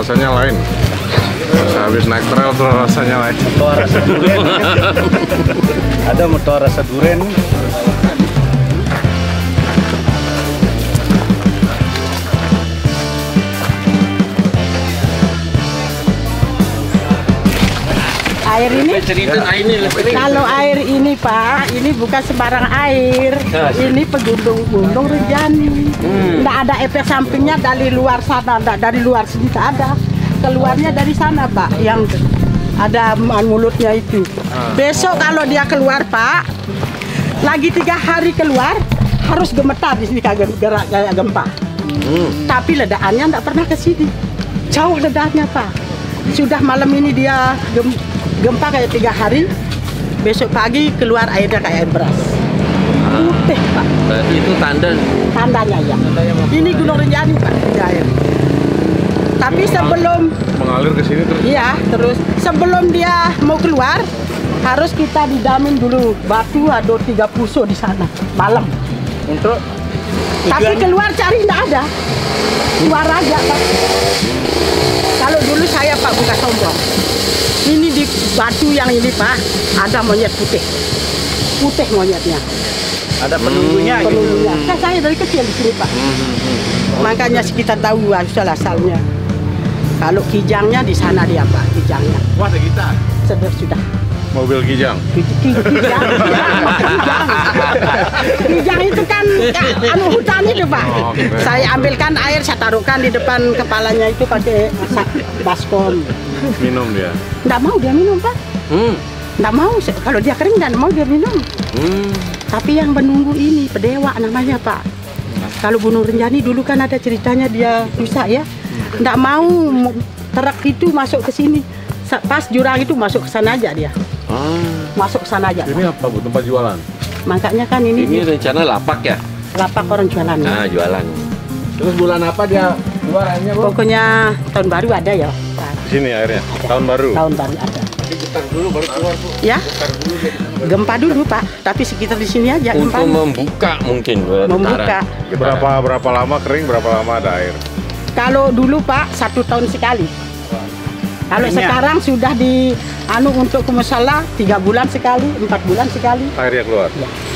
rasanya lain. Pas habis naik trail tuh rasanya lain. Motor rasa durian. Ada motor rasa durian. Air ini, kalau air ini Pak, ini bukan sembarang air. Ini pegunung Rinjani. Nggak ada efek sampingnya dari luar sana, dari luar sini tak ada. Keluarnya dari sana Pak, yang ada mulutnya itu. Besok kalau dia keluar Pak, lagi 3 hari keluar, harus gemetar di sini kayak gempa. Tapi ledakannya nggak pernah ke sini. Jauh ledakannya Pak. Sudah malam ini dia gempa kayak 3 hari, besok pagi keluar airnya kayak air beras. Putih Pak. Berarti itu Tandanya ya. Ini Gunung Rinjani Pak, ada air. Tapi sebelum mengalir ke sini terus. Iya, terus sebelum dia mau keluar harus kita didamin dulu. Batu ada 3 puso di sana malam. Untuk Tapi keluar cari nggak ada. Keluar aja Pak. Kalau dulu saya Pak bukan sombong. Ini di batu yang ini Pak, ada monyet putih. Putih monyetnya. ada penunggunya gitu. Penunggunya. Saya dari kecil di sini Pak. Makanya kita tahu asal asalnya. Kalau kijangnya di sana dia Pak, kijangnya. Wah, ada kita. Sudah. Mobil kijang. Kijang itu kan hutan itu Pak. Oh, okay. Saya ambilkan air, saya taruhkan di depan kepalanya itu pakai baskom. Minum dia. Nggak mau dia minum Pak. Nggak mau, kalau dia kering nggak mau dia minum. Tapi yang menunggu ini Pedewa namanya Pak. Kalau Gunung Rinjani dulu kan ada ceritanya dia rusak ya. Nggak mau truk itu masuk ke sini. Pas jurang itu masuk ke sana aja dia. Masuk ke sana aja. Ini apa Bu, tempat jualan? Makanya kan ini rencana lapak ya? lapak orang jualan. Nah, jualan. Terus bulan apa dia keluar airnya, Bu? Pokoknya tahun baru ada ya. Di sini airnya. Tahun baru. Tahun baru ada. Diputar dulu baru keluar, Bu. Ya? Gempa dulu Pak, tapi sekitar di sini aja Untuk gempa. membuka mungkin. Membuka. Berapa lama kering, berapa lama ada air? Kalau dulu Pak 1 tahun sekali. Kalau sekarang sudah di untuk ke musala 3 bulan sekali, 4 bulan sekali. Airnya keluar. Ya.